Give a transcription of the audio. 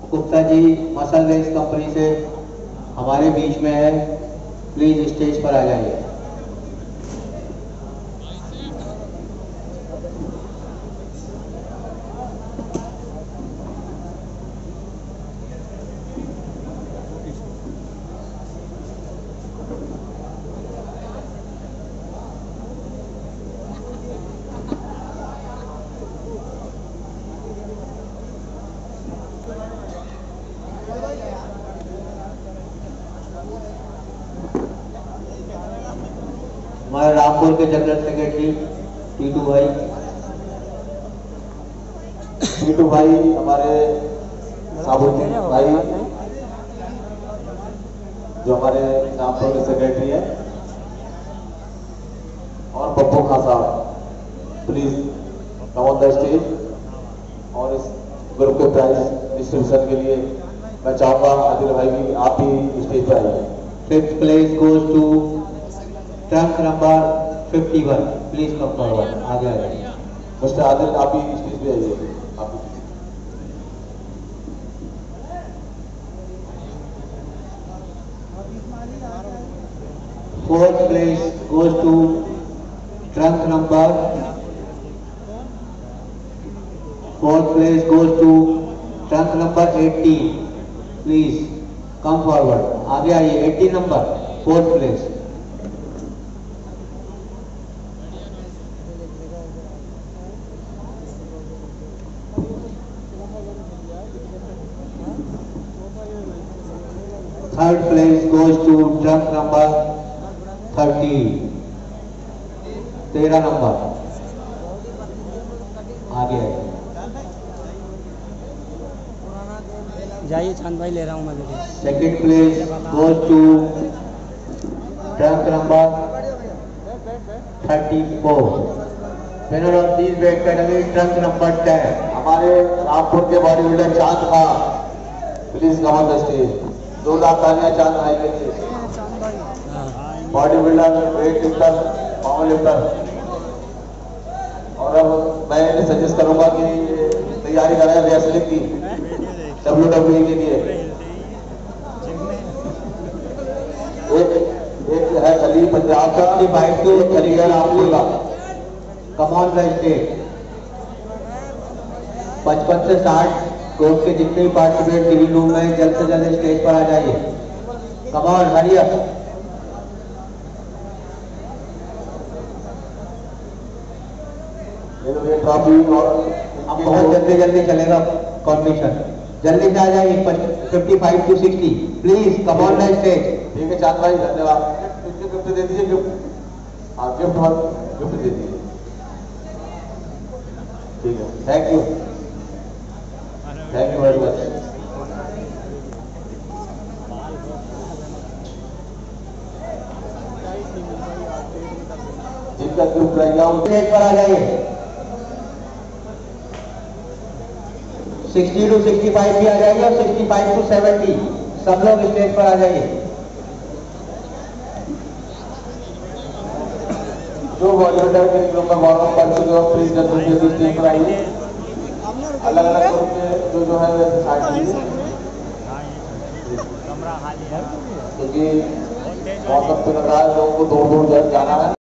Gupta ji muscle race company से हमारे बीच में है, प्लीज स्टेज पर आ जाइए। हमारे रामपुर के जनरल सेक्रेटरी टीटू भाई हमारे साबुद्दीन भाई जो हमारे रामपुर के सेक्रेटरी हैं, और पप्पू खान साहब, please come on the stage. और इस ग्रुप के प्राइज डिस्ट्रीब्यूशन के लिए मैं चाहूंगा आदिल भाई भी आप भी स्टेज पर आइए। 5th place goes to trunk number 51, please come forward, आगे आ जाइए। मिस्टर आदिल आप भी स्टेज पे आइए। आप 4th place goes to trunk number 18, please come forward, आगे आइए। 18 number 4th place. Third place goes to trunk number 13, 13 number, आगे जाइए। चांद भाई ले रहा हूँ मैं लेके। Second place goes to trunk number 34, winner of this weight category trunk number 10, हमारे रामपुर के body builder Chand Khan, please come on the stage. 2 lakh तालियां चांद भाई के लिए। Body builder, weight lifter, power lifter. और अब मैं इन्हें सजेस्ट करूंगा कि तैयारी करें रेसलिंग की, WWE के लिए। एक है खलील पंजाब का, बाइक टू खलील रामपुर का। कम ऑन द स्टेज। 55 से 60 कोर्ट के जितने भी पार्टिसिपेट लिविंग रूम में जल्द से जल्द स्टेज पर आ जाइए। Come on, hurry up. ये ट्रॉफी और अब बहुत जल्दी चलेगा कॉम्पिटिशन, जल्दी से आ जाइए। 55 to 60, please come on the stage. ठीक है चांद भाई, धन्यवाद। गिफ्ट दे दीजिए, गिफ्ट। हाँ, गिफ्ट दे दीजिए। ठीक है, थैंक यू वेरी मच। जिनका ग्रुप रहेगा वो स्टेज पर आ जाइए। 60 to 65 भी आ जाइए और 65 to 70 सब लोग स्टेज पर आ जाइए। जो वॉलंटियर के ग्रुप में वार्म अप कर चुके हो, प्लीज जल्दी स्टेज पर आइए। अलग अलग ग्रुप के जो है वैसे साइड लीजिए, क्योंकि मौसम तो लग रहा है लोगों को दूर दूर जाना है।